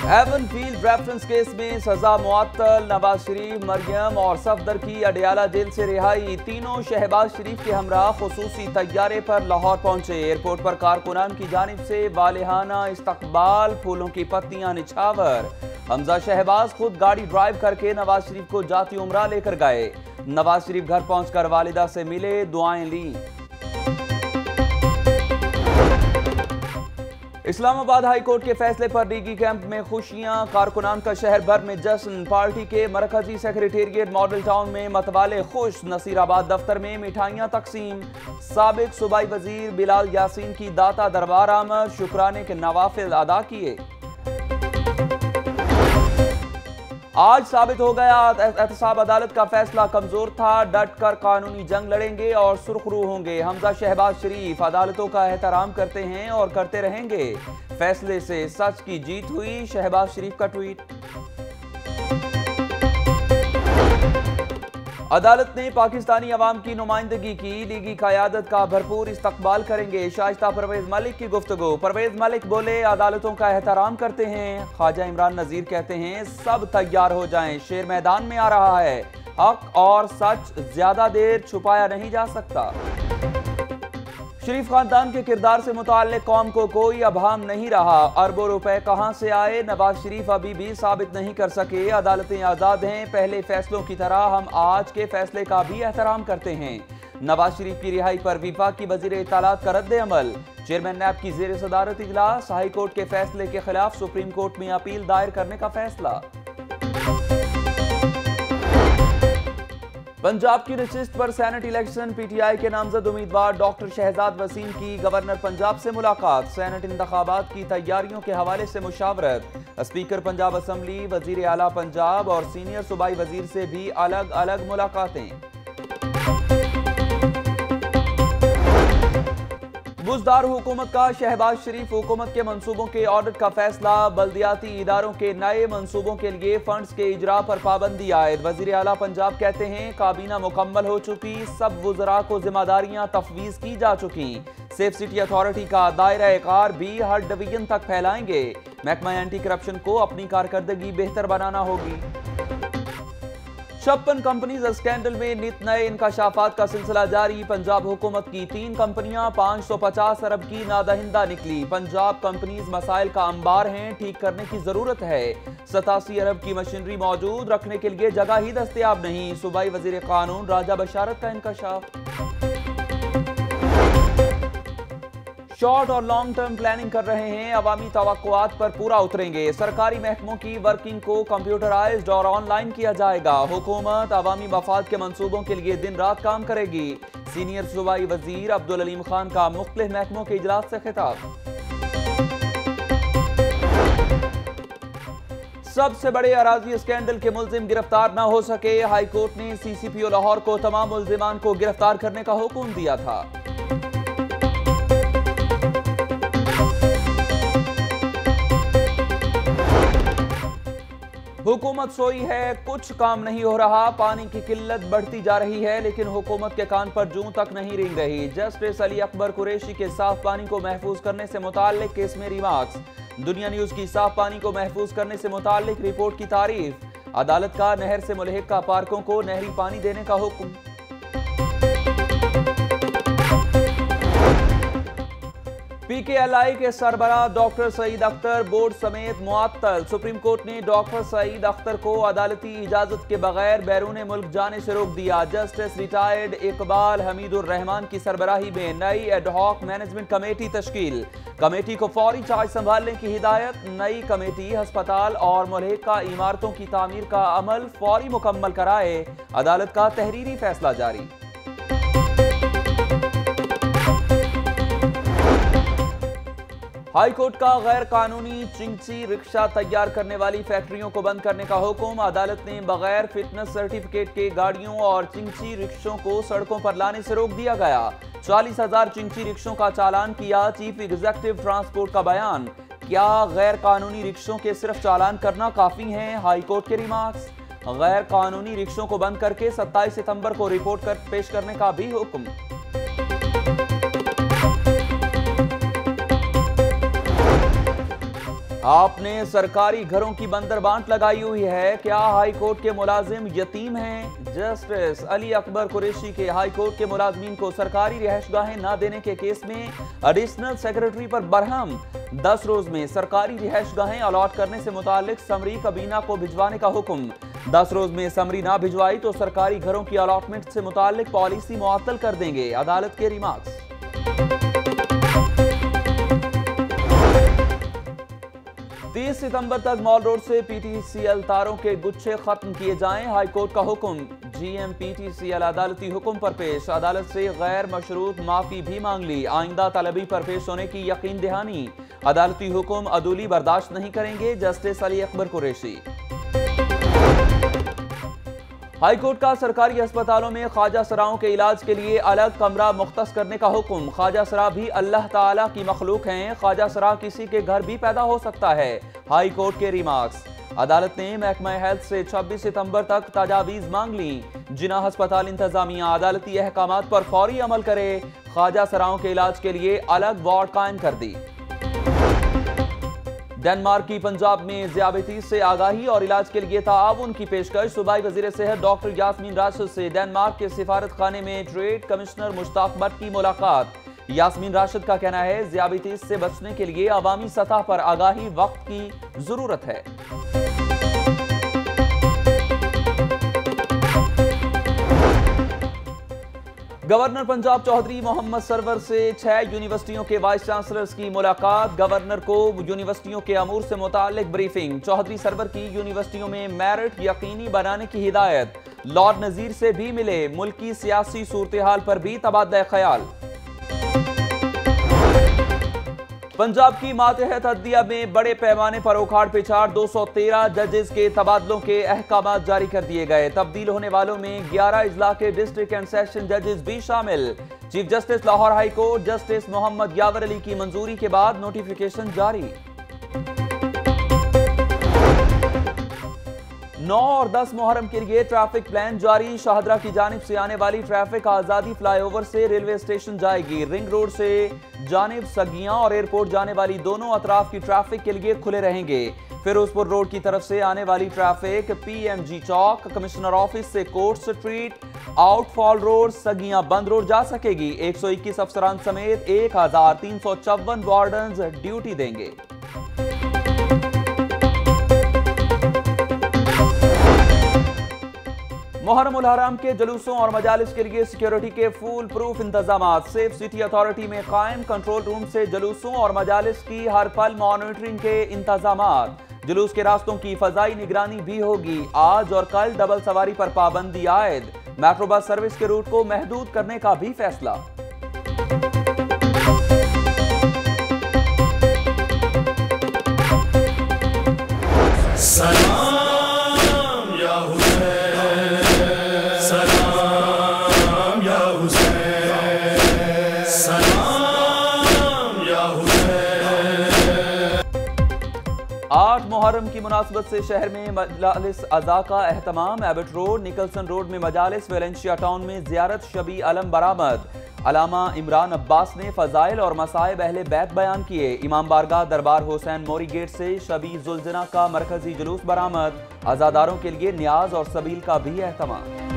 Avon field reference case में सजा मुअत्तल, नवाज शरीफ, मरियम और सफदर की अडियाला जेल से रिहाई। तीनों शहबाज शरीफ के हमरा खुसूसी तैयारे पर लाहौर पहुंचे। एयरपोर्ट पर कारकुनान की जानिब से वालिहाना इस्तकबाल, फूलों की पत्तियां निछावर। हमजा शहबाज खुद गाड़ी ड्राइव करके नवाज शरीफ को जाती उम्रा लेकर गए। नवाज शरीफ घर पहुंचकर वालिदा से मिले, दुआएं ली। इस्लामाबाद हाई कोर्ट के फैसले पर लीगी कैंप में खुशियां, कारकुनान का शहर भर में जश्न। पार्टी के मरकजी सेक्रेटेरिएट मॉडल टाउन में मतवाले खुश। नसीराबाद दफ्तर में मिठाइयां तकसीम। साबिक सूबाई वजीर बिलाल यासीन की दाता दरबार आमद, शुक्राने के नवाफिल अदा किए। आज साबित हो गया एहतसाब अदालत का फैसला कमजोर था। डट कर कानूनी जंग लड़ेंगे और सुरखरू होंगे। हमजा शहबाज शरीफ अदालतों का एहतराम करते हैं और करते रहेंगे। फैसले से सच की जीत हुई, शहबाज शरीफ का ट्वीट। अदालत ने पाकिस्तानी अवाम की नुमाइंदगी की, लीगी क़यादत का भरपूर इस्तकबाल करेंगे। शाइस्ता परवेज मलिक की गुफ्तगू। परवेज मलिक बोले, अदालतों का एहतराम करते हैं। ख्वाजा इमरान नजीर कहते हैं, सब तैयार हो जाएं, शेर मैदान में आ रहा है। हक और सच ज्यादा देर छुपाया नहीं जा सकता। शरीफ खानदान के किरदार से मुताल्लिक कौम को कोई अभाम नहीं रहा। अरबों रुपए कहां से आए, नवाज शरीफ अभी भी साबित नहीं कर सके। अदालतें आज़ाद हैं, पहले फैसलों की तरह हम आज के फैसले का भी एहतराम करते हैं। नवाज शरीफ की रिहाई पर विफाकी वजीर इत्तलात का रद्द अमल। चेयरमैन नैब की जेर सदारत इजलास। हाई कोर्ट के फैसले के खिलाफ सुप्रीम कोर्ट में अपील दायर करने का फैसला। पंजाब की नशिस्त पर सेनेट इलेक्शन, पीटीआई के नामजद उम्मीदवार डॉक्टर शहजाद वसीम की गवर्नर पंजाब से मुलाकात। सेनेट इंतखाबात की तैयारियों के हवाले से मुशावरत। स्पीकर पंजाब असम्बली, वजीर आला पंजाब और सीनियर सूबाई वजीर से भी अलग अलग मुलाकातें। बुज़दार हुकूमत का शहबाज शरीफ हुकूमत के मंसूबों के ऑडिट का फैसला। बल्दियाती इदारों के नए मंसूबों के लिए फंड्स के इजरा पर पाबंदी आयद। वजीर आला पंजाब कहते हैं, काबीना मुकम्मल हो चुकी, सब वज़रा को जिम्मेदारियां तफवीज़ की जा चुकी। सेफ सिटी अथॉरिटी का दायरा कार भी हर डिवीजन तक फैलाएंगे। महकमा एंटी करप्शन को अपनी कारकर्दगी बेहतर बनाना होगी। 56 कंपनीज स्कैंडल में नित नए इंकशाफात का सिलसिला जारी। पंजाब हुकूमत की 3 कंपनियां 550 अरब की नादहिंदा निकली। पंजाब कंपनीज मसाइल का अंबार हैं, ठीक करने की जरूरत है। 87 अरब की मशीनरी मौजूद, रखने के लिए जगह ही दस्तयाब नहीं। सूबाई वजीर कानून राजा बशारत का इंकशाफ। शॉर्ट और लॉन्ग टर्म प्लानिंग कर रहे हैं, अवामी तवक्कुआत पर पूरा उतरेंगे। सरकारी महकमों की वर्किंग को कंप्यूटराइज्ड और ऑनलाइन किया जाएगा। हुकूमत अवामी मफाद के मंसूबों के लिए दिन रात काम करेगी। सीनियर सूबाई वजीर अब्दुल अलीम खान का मुख्तलिफ महकमों के इजलास से खिताब। सबसे बड़े अराजी स्कैंडल के मुल्जिम गिरफ्तार न हो सके। हाई कोर्ट ने सीसीपीओ लाहौर को तमाम मुल्जिमान को गिरफ्तार करने का हुक्म दिया था। हुकूमत सोई है, कुछ काम नहीं हो रहा। पानी की किल्लत बढ़ती जा रही है, लेकिन हुकूमत के कान पर जूं तक नहीं रेंग रही। जस्टिस अली अकबर कुरैशी के साफ पानी को महफूज करने से मुताल्लिक केस में रिमार्क्स। दुनिया न्यूज की साफ पानी को महफूज करने से मुताल्लिक रिपोर्ट की तारीफ। अदालत का नहर से मुल्हिका पार्कों को नहरी पानी देने का हुक्म। पीकेएलआई के सरबराह डॉक्टर सईद अख्तर बोर्ड समेत मुअत्तल। सुप्रीम कोर्ट ने डॉक्टर सईद अख्तर को अदालती इजाजत के बगैर बैरून मुल्क जाने से रोक दिया। जस्टिस रिटायर्ड इकबाल हमीदुर रहमान की सरबराही में नई एडहॉक मैनेजमेंट कमेटी तश्कील। कमेटी को फौरी चार्ज संभालने की हिदायत। नई कमेटी अस्पताल और मुल्हिका इमारतों की तामीर का अमल फौरी मुकम्मल कराए। अदालत का तहरीरी फैसला जारी। हाई कोर्ट का गैर कानूनी चिंची रिक्शा तैयार करने वाली फैक्ट्रियों को बंद करने का हुक्म। अदालत ने बगैर फिटनेस सर्टिफिकेट के गाड़ियों और चिंची रिक्शों को सड़कों पर लाने से रोक दिया गया। 40,000 चिंची रिक्शों का चालान किया। चीफ एग्जीक्यूटिव ट्रांसपोर्ट का बयान। क्या गैर कानूनी रिक्शों के सिर्फ चालान करना काफी है? हाई कोर्ट के रिमार्क्स। गैर कानूनी रिक्शों को बंद करके 27 सितंबर को रिपोर्ट पेश करने का भी हुक्म। आपने सरकारी घरों की बंदरबांट लगाई हुई है, क्या हाई कोर्ट के मुलाजिम यतीम हैं? जस्टिस अली अकबर कुरैशी के हाई कोर्ट के मुलाजमीन को सरकारी रिहाइशगाहें न देने के केस में एडिशनल सेक्रेटरी पर बरहम। 10 रोज में सरकारी रिहाइशगाहें अलॉट करने से मुतालिक समरी कबीना को भिजवाने का हुक्म। 10 रोज में समरी ना भिजवाई तो सरकारी घरों की अलॉटमेंट से मुतालिक पॉलिसी मुअत्तल कर देंगे, अदालत के रिमार्क्स। 30 सितंबर तक मॉल रोड से पीटीसीएल तारों के गुच्छे खत्म किए जाएं, हाई कोर्ट का हुक्म। जीएम पीटीसीएल अदालती हुक्म पर पेश, अदालत से गैर मशरूत माफी भी मांग ली, आइंदा तलबी पर पेश होने की यकीन दहानी। अदालती हुक्म अदूली बर्दाश्त नहीं करेंगे, justice Ali Akbar Qureshi. High court का सरकारी अस्पतालों में ख्वाजा सराओं के इलाज के लिए अलग कमरा मुख्तस करने का हुक्म। ख्वाजा सरा भी अल्लाह ताला की मखलूक हैं, ख्वाजा सरा किसी के घर भी पैदा हो सकता है, हाई कोर्ट के रिमार्क्स। अदालत ने महकमा हेल्थ से 26 सितंबर तक तजावीज मांग ली। जिना अस्पताल इंतजामिया अदालती अहकामात पर फौरी अमल करे, ख्वाजा सराओं के इलाज के लिए अलग वार्ड कायम कर दी। डेनमार्क की पंजाब में ज़ियाबतीस से आगाही और इलाज के लिए ताआवुन की पेशकश। सूबाई वज़ीर सेहत डॉक्टर यास्मीन राशिद से डेनमार्क के सिफारत खाने में ट्रेड कमिश्नर मुश्ताक भट्ट की मुलाकात। यास्मीन राशिद का कहना है ज़ियाबतीस से बचने के लिए अवामी सतह पर आगाही वक्त की जरूरत है। गवर्नर पंजाब चौधरी मोहम्मद सरवर से 6 यूनिवर्सिटियों के वाइस चांसलर्स की मुलाकात। गवर्नर को यूनिवर्सिटियों के अमूर से मुतालिक ब्रीफिंग। चौधरी सरवर की यूनिवर्सिटियों में मेरिट यकीनी बनाने की हिदायत। लॉर्ड नजीर से भी मिले, मुल्की सियासी सूरत हाल पर भी तबादला ख्याल। पंजाब की मातहत अदलिया में बड़े पैमाने पर उखाड़ पिछाड़, 213 जजेस के तबादलों के अहकामात जारी कर दिए गए। तब्दील होने वालों में 11 इजला के डिस्ट्रिक्ट एंड सेशन जजेस भी शामिल। Chief justice Lahore high court justice Mohammad Yawar Ali की मंजूरी के बाद नोटिफिकेशन जारी। 9 और 10 मुहर्रम के लिए ट्रैफिक प्लान जारी। शाहदरा की जानिब से आने वाली ट्रैफिक आजादी फ्लाईओवर से रेलवे स्टेशन जाएगी। रिंग रोड से जानिब सगियां और एयरपोर्ट जाने वाली दोनों अतराफ की ट्रैफिक के लिए खुले रहेंगे। फिरोजपुर रोड की तरफ से आने वाली traffic PMG chowk, commissioner office से court street, outfall road, Saggian बंद रोड जा सकेगी। 121 अफसरान समेत 1354 वार्डन्स ड्यूटी देंगे। मुहर्रम उल हराम के जुलूसों और मजालिस के लिए सिक्योरिटी के फुल प्रूफ इंतजाम। सेफ सिटी अथॉरिटी में कायम कंट्रोल रूम से जुलूसों और मजालिस की हर पल मॉनिटरिंग के इंतजाम। जुलूस के रास्तों की फजाई निगरानी भी होगी। आज और कल डबल सवारी पर पाबंदी आयद। मेट्रो बस सर्विस के रूट को महदूद करने का भी फैसला। मुहर्रम की मुनासबत से शहर में मजालिस अज़ा का एहतमाम। एबट रोड, निकलसन रोड में मजालिस, वेलेंशिया टाउन में ज़ियारत शबी अलम बरामद। अलामा इमरान अब्बास ने फ़ज़ाइल और मसाइब अहले बैत बयान किए। इमाम बारगाह दरबार हुसैन मोरी गेट से शबी जुल्जना का मरकजी जुलूस बरामद। अज़ादारों के लिए न्याज और सबील का भी एहतमाम।